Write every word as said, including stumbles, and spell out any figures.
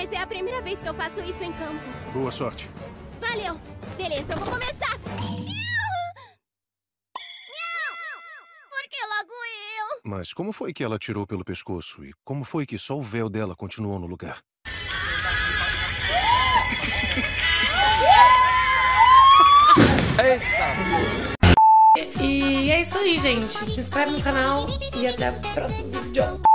mas é a primeira vez que eu faço isso em campo. Boa sorte. Valeu. Beleza, eu vou começar. Por que logo eu? Mas como foi que ela atirou pelo pescoço? E como foi que só o véu dela continuou no lugar? E é isso aí, gente. Se inscreve no canal e até o próximo vídeo.